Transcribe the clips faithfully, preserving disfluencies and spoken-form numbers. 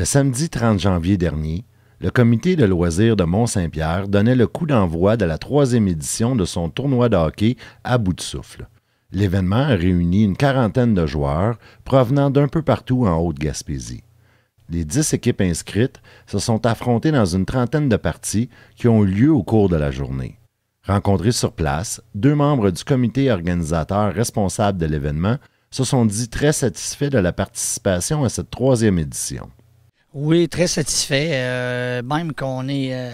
samedi trente janvier dernier, le comité de loisirs de Mont-Saint-Pierre donnait le coup d'envoi de la troisième édition de son tournoi de hockey à bout de souffle. L'événement a réuni une quarantaine de joueurs provenant d'un peu partout en Haute-Gaspésie. Les dix équipes inscrites se sont affrontées dans une trentaine de parties qui ont eu lieu au cours de la journée. Rencontrés sur place, deux membres du comité organisateur responsable de l'événement se sont dit très satisfaits de la participation à cette troisième édition. Oui, très satisfait. Euh, même qu'on est euh,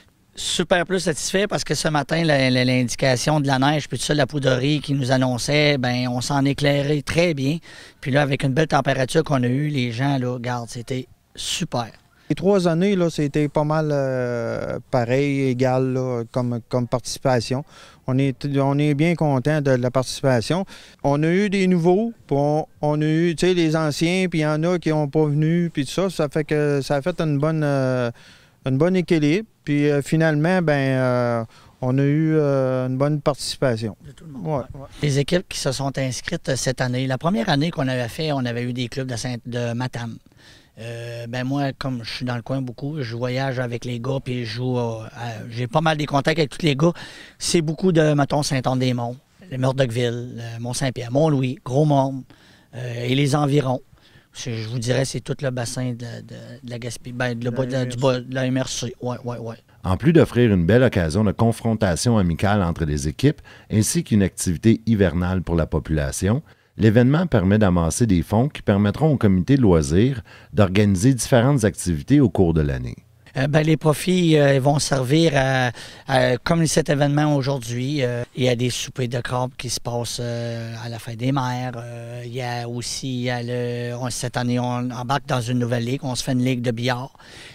super plus satisfait parce que ce matin, l'indication de la neige puis tout ça, la poudrerie qui nous annonçait, ben on s'en éclairait très bien. Puis là, avec une belle température qu'on a eue, les gens, là, regarde, c'était super. Les trois années, là, c'était pas mal euh, pareil, égal là, comme, comme participation. On est, on est bien content de la participation. On a eu des nouveaux, puis on, on a eu, tu sais, les anciens, puis il y en a qui n'ont pas venu, puis tout ça. Ça fait que ça a fait une bonne, euh, une bonne équilibre. Puis euh, finalement, ben, euh, on a eu euh, une bonne participation. De tout le monde. Ouais, ouais. Les équipes qui se sont inscrites cette année, la première année qu'on avait fait, on avait eu des clubs de, Saint de Matane. Euh, ben moi, comme je suis dans le coin beaucoup, je voyage avec les gars, puis je joue. Euh, j'ai pas mal des contacts avec tous les gars. C'est beaucoup de, mettons, Saint-Anne-des-Monts, les Murdochville, Mont-Saint-Pierre, Mont-Louis, Gros-Morne euh, et les environs. Je vous dirais, c'est tout le bassin de, de, de la Gaspésie, ben, de, de, de, du bas, de la M R C. Ouais, ouais, ouais. En plus d'offrir une belle occasion de confrontation amicale entre les équipes, ainsi qu'une activité hivernale pour la population, l'événement permet d'amasser des fonds qui permettront au comité de loisirs d'organiser différentes activités au cours de l'année. Euh, ben, les profits euh, vont servir à, à comme cet événement aujourd'hui. Euh, il y a des soupers de crabe qui se passent euh, à la fin des mers. Euh, il y a aussi, il y a le, on, cette année, on embarque dans une nouvelle ligue. On se fait une ligue de billard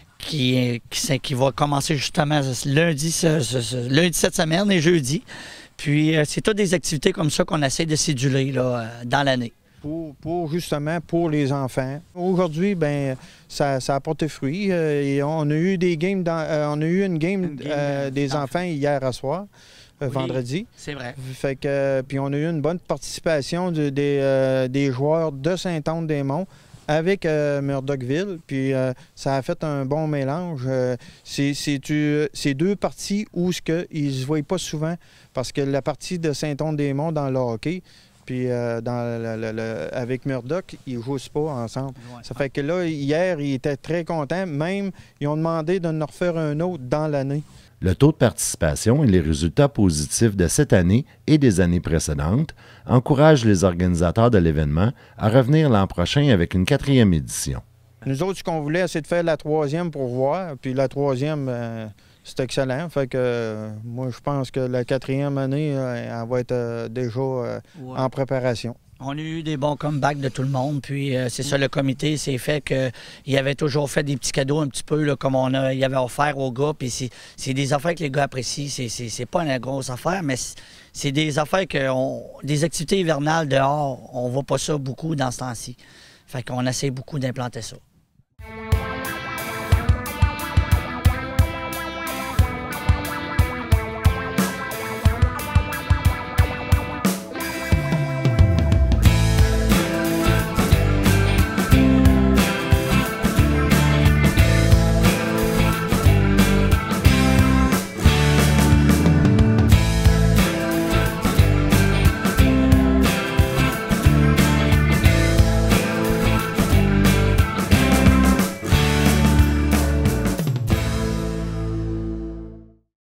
qui, qui, qui va commencer justement lundi, ce, ce, ce, lundi cette semaine et jeudi. Puis, euh, c'est toutes des activités comme ça qu'on essaie de céduler là, euh, dans l'année. Pour, pour justement pour les enfants. Aujourd'hui, ben ça, ça a porté fruit. Euh, et on a eu des games, dans, euh, on a eu une game, une game euh, des enfants. enfants hier à soir, euh, oui, vendredi. C'est vrai. Fait que puis on a eu une bonne participation de, des, euh, des joueurs de Saint-Anne-des-Monts avec euh, Murdochville, puis euh, ça a fait un bon mélange. Euh, c'est deux parties où ce que, ils ne se voient pas souvent, parce que la partie de Saint-Anne-des-Monts dans le hockey, puis euh, dans le, le, le, avec Murdoch, ils ne jouent pas ensemble. Ouais. Ça fait que là, hier, ils étaient très contents. Même, ils ont demandé de nous refaire un autre dans l'année. Le taux de participation et les résultats positifs de cette année et des années précédentes encouragent les organisateurs de l'événement à revenir l'an prochain avec une quatrième édition. Nous autres, ce qu'on voulait, c'est de faire la troisième pour voir. Puis la troisième, euh, c'est excellent. Fait que euh, moi, je pense que la quatrième année, euh, elle va être euh, déjà euh, ouais. en préparation. On a eu des bons comebacks de tout le monde, puis euh, c'est ça, le comité s'est fait qu'il avait toujours fait des petits cadeaux un petit peu, là, comme on a, il avait offert aux gars, puis c'est des affaires que les gars apprécient. C'est pas une grosse affaire, mais c'est des affaires que, on, des activités hivernales dehors, on voit pas ça beaucoup dans ce temps-ci. Fait qu'on essaie beaucoup d'implanter ça.